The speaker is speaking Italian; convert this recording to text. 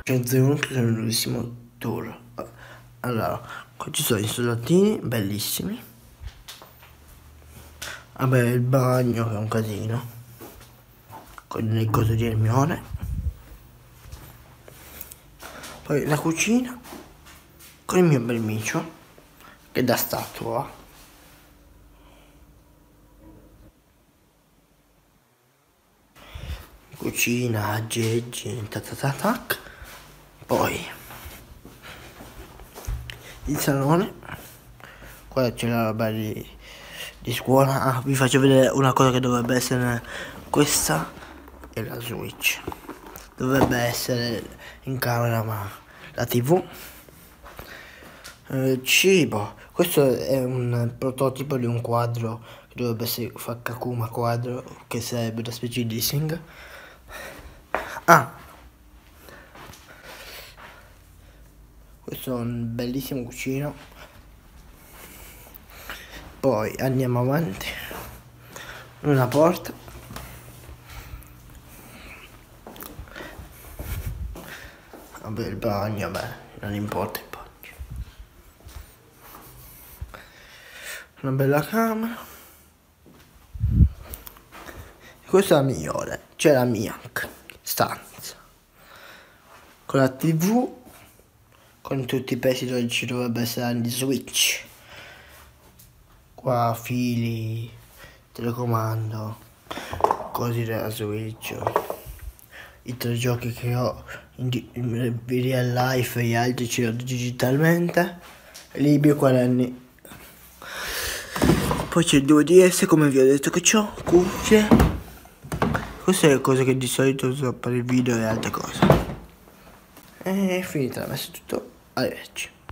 Benvenuti nel nuovissimo tour. Allora, qua ci sono i soldatini bellissimi. Vabbè, il bagno che è un casino, con le cose di Hermione. Poi la cucina con il mio bel micio che è da statua. Cucina, aggeggi, tac. Poi il salone, qua c'è la roba di scuola. Ah, vi faccio vedere una cosa che dovrebbe essere questa, è la Switch. Dovrebbe essere in camera, ma la TV. Cibo, questo è un prototipo di un quadro che dovrebbe essere Kakuma quadro, che sarebbe una specie di dissing. Questo è un bellissimo cuscino. Poi andiamo avanti, una porta, vabbè, il bagno, vabbè, non importa il bagno, una bella camera. Questa è la migliore, c'è la mia stanza con la TV, con tutti i pezzi dove ci dovrebbe essere anche Switch. Qua fili, telecomando, cose della Switch, i tre giochi che ho in real life e gli altri ce li ho digitalmente, libri e quaderni. Poi c'è il 2DS, come vi ho detto che c'ho, cuffie. Queste sono le cose che di solito uso per il video e altre cose. E finita la messa tutto, arrivederci.